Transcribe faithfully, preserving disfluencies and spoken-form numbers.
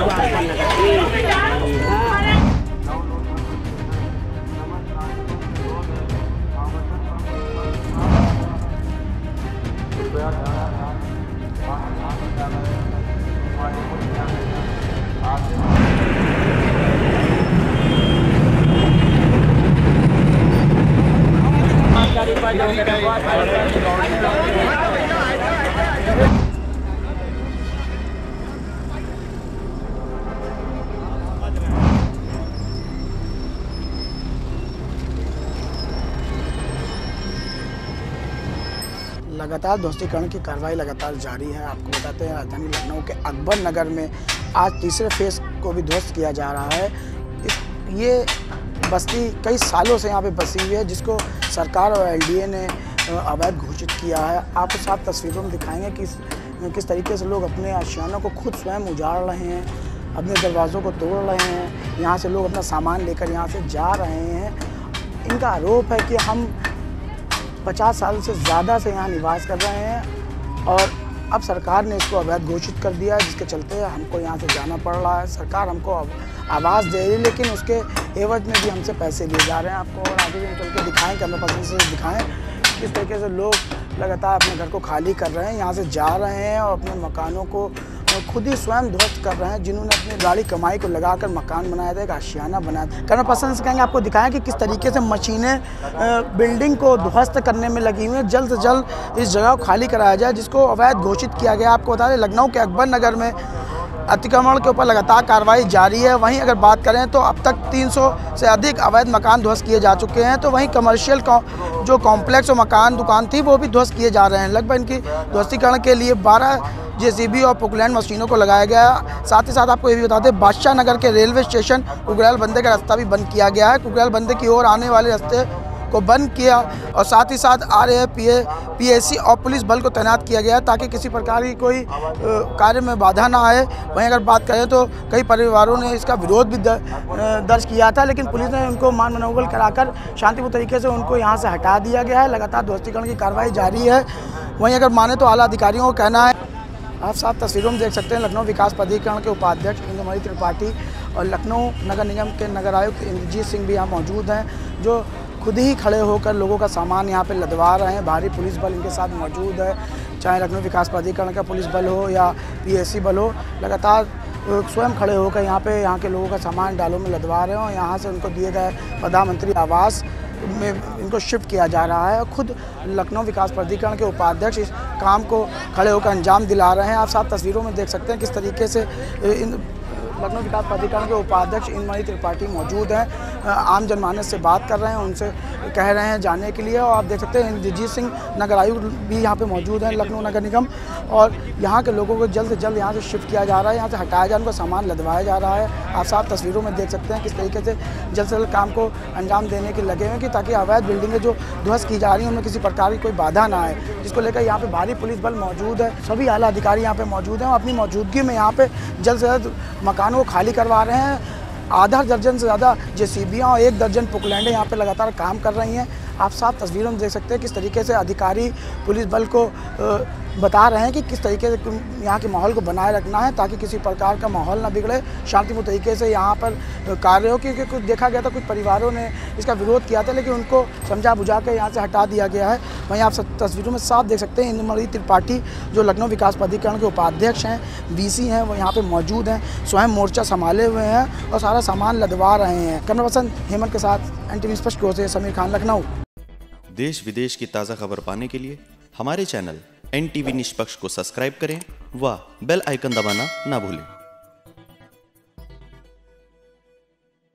लगातार ध्वस्तीकरण की कार्रवाई लगातार जारी है। आपको बताते हैं राजधानी लखनऊ के अकबर नगर में आज तीसरे फेज को भी ध्वस्त किया जा रहा है। इस ये बस्ती कई सालों से यहाँ पे बसी हुई है, जिसको सरकार और एलडीए ने अवैध घोषित किया है। आपको साफ तस्वीरों में दिखाएंगे कि किस तरीके से लोग अपने आशियानों को खुद स्वयं उजाड़ रहे हैं, अपने दरवाज़ों को तोड़ रहे हैं। यहाँ से लोग अपना सामान लेकर यहाँ से जा रहे हैं। इनका आरोप है कि हम पचास साल से ज़्यादा से यहाँ निवास कर रहे हैं और अब सरकार ने इसको अवैध घोषित कर दिया है, जिसके चलते हमको यहाँ से जाना पड़ रहा है। सरकार हमको आवाज़ दे रही है, लेकिन उसके एवज में भी हमसे पैसे लिए जा रहे हैं। आपको और आगे भी चल के दिखाएँ, कैमरा पर्सन से दिखाएँ किस तरीके से लोग लगातार अपने घर को खाली कर रहे हैं, यहाँ से जा रहे हैं और अपने मकानों को खुद ही स्वयं ध्वस्त कर रहे हैं। जिन्होंने अपनी गाड़ी कमाई को लगाकर मकान बनाया था, एक आशियाना बनाया था। कैमरा पर्सन से कहेंगे, आपको दिखाएं कि किस तरीके से मशीनें बिल्डिंग को ध्वस्त करने में लगी हुई हैं। जल्द से जल्द इस जगह को खाली कराया जाए, जिसको अवैध घोषित किया गया। आपको बता दें, लखनऊ के अकबर नगर में अतिक्रमण के ऊपर लगातार कार्रवाई जारी है। वहीं अगर बात करें तो अब तक तीन सौ से अधिक अवैध मकान ध्वस्त किए जा चुके हैं। तो वहीं कमर्शियल जो कॉम्प्लेक्स और मकान दुकान थी वो भी ध्वस्त किए जा रहे हैं। लगभग इनकी ध्वस्तीकरण के लिए बारह जेसीबी और पुकलैंड मशीनों को लगाया गया। साथ ही साथ आपको ये भी बता दें, बादशाह नगर के रेलवे स्टेशन कुकरेल बंदे का रास्ता भी बंद किया गया है। कुकरेल बंदे की ओर आने वाले रास्ते को बंद किया और साथ ही साथ R A P A P S C और पुलिस बल को तैनात किया गया है, ताकि किसी प्रकार की कोई कार्य में बाधा ना आए। वहीं अगर बात करें तो कई परिवारों ने इसका विरोध भी दर्ज किया था, लेकिन पुलिस ने उनको मान मनोबल कराकर शांतिपूर्ण तरीके से उनको यहाँ से हटा दिया गया है। लगातार ध्वस्तीकरण की कार्रवाई जारी है। वहीं अगर माने तो आला अधिकारियों का कहना है, आप साफ तस्वीरों में देख सकते हैं, लखनऊ विकास प्राधिकरण के उपाध्यक्ष इंदुमती त्रिपाठी और लखनऊ नगर निगम के नगर आयुक्त इंद्रजीत सिंह भी यहाँ मौजूद हैं, जो खुद ही खड़े होकर लोगों का सामान यहाँ पे लदवा रहे हैं। भारी पुलिस बल इनके साथ मौजूद है, चाहे लखनऊ विकास प्राधिकरण का पुलिस बल हो या पीएससी बल हो। लगातार स्वयं खड़े होकर यहाँ पे यहाँ के लोगों का सामान डालों में लदवा रहे हैं और यहाँ से उनको दिए गए प्रधानमंत्री आवास में इनको शिफ्ट किया जा रहा है। खुद लखनऊ विकास प्राधिकरण के उपाध्यक्ष इस काम को खड़े होकर अंजाम दिला रहे हैं। आप साफ तस्वीरों में देख सकते हैं किस तरीके से इन लखनऊ विकास प्राधिकरण के उपाध्यक्ष इंदुमती त्रिपाठी मौजूद हैं, आम जनमानस से बात कर रहे हैं, उनसे कह रहे हैं जाने के लिए। और आप देख सकते हैं इंद्रजीत सिंह नगर आयुक्त भी यहाँ पे मौजूद हैं लखनऊ नगर निगम, और यहाँ के लोगों को जल्द से जल्द यहाँ से शिफ्ट किया जा रहा है, यहाँ से हटाया जा रहा है, उनको सामान लदवाया जा रहा है। आप साफ तस्वीरों में देख सकते हैं किस तरीके से जल्द से जल्द काम को अंजाम देने के लगे हुए, कि ताकि अवैध बिल्डिंगें जो ध्वस्त की जा रही हैं उनमें किसी प्रकार की कोई बाधा ना आए, जिसको लेकर यहाँ पे भारी पुलिस बल मौजूद है। सभी आला अधिकारी यहाँ पे मौजूद हैं और अपनी मौजूदगी में यहाँ पे जल्द से जल्द मकानों को खाली करवा रहे हैं। आधा दर्जन से ज़्यादा जेसीबियाँ और एक दर्जन पुकलैंडें यहाँ पे लगातार काम कर रही हैं। आप साफ तस्वीरों में देख सकते हैं किस तरीके से अधिकारी पुलिस बल को बता रहे हैं कि किस तरीके से यहाँ के माहौल को बनाए रखना है, ताकि किसी प्रकार का माहौल ना बिगड़े, शांतिपूर्ण तरीके से यहाँ पर कार्य हो। क्योंकि कुछ देखा गया था, कुछ परिवारों ने इसका विरोध किया था, लेकिन उनको समझा बुझा कर यहाँ से हटा दिया गया है। वहीं आप तस्वीरों में साफ देख सकते हैं इंदुमती त्रिपाठी जो लखनऊ विकास प्राधिकरण के उपाध्यक्ष हैं, वीसी हैं, वो यहाँ पर मौजूद हैं, स्वयं मोर्चा संभाले हुए हैं और सारा सामान लदवा रहे हैं। कैमरा पर्सन हेमंत के साथ एन टी वी स्पष्ट से समीर खान, लखनऊ। देश विदेश की ताज़ा खबर पाने के लिए हमारे चैनल एन टी वी निष्पक्ष को सब्सक्राइब करें व बेल आइकन दबाना ना भूलें।